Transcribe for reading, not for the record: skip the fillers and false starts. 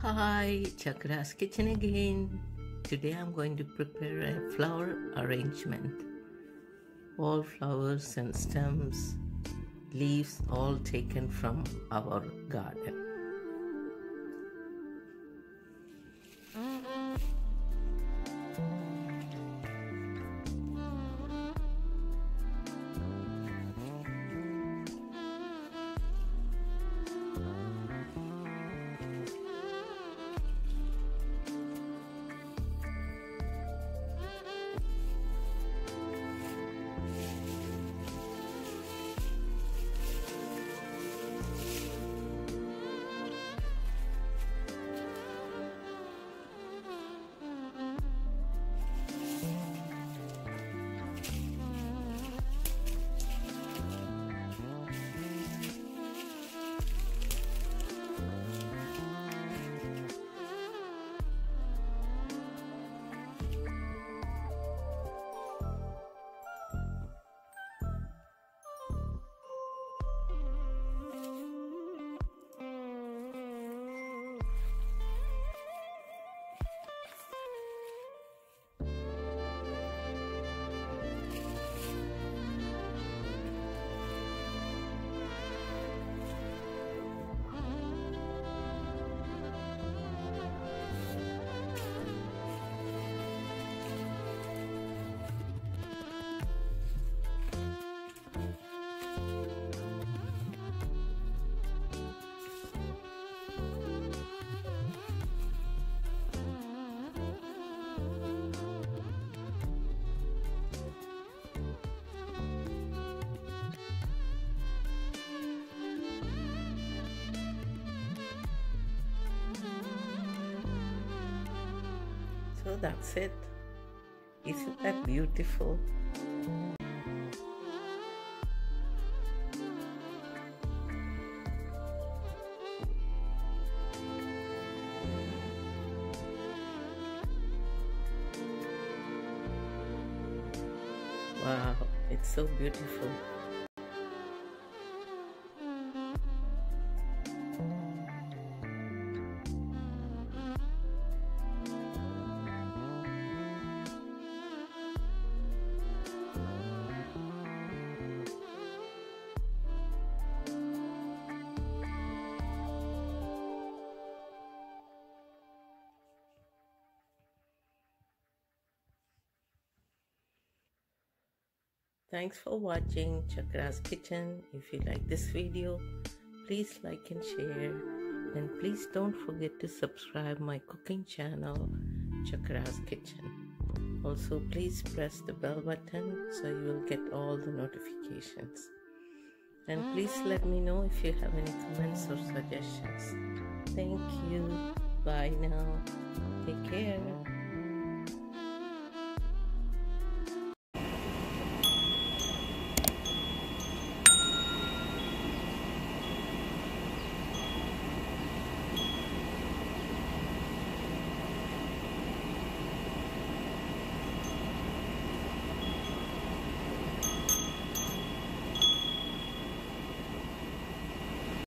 Hi, Chakra's Kitchen again. Today I'm going to prepare a flower arrangement. All flowers and stems, leaves all taken from our garden. So that's it. Isn't that beautiful? Wow, it's so beautiful. Thanks for watching Chakra's Kitchen. If you like this video, please like and share. And please don't forget to subscribe my cooking channel, Chakra's Kitchen. Also, please press the bell button so you will get all the notifications. And please let me know if you have any comments or suggestions. Thank you. Bye now. Take care.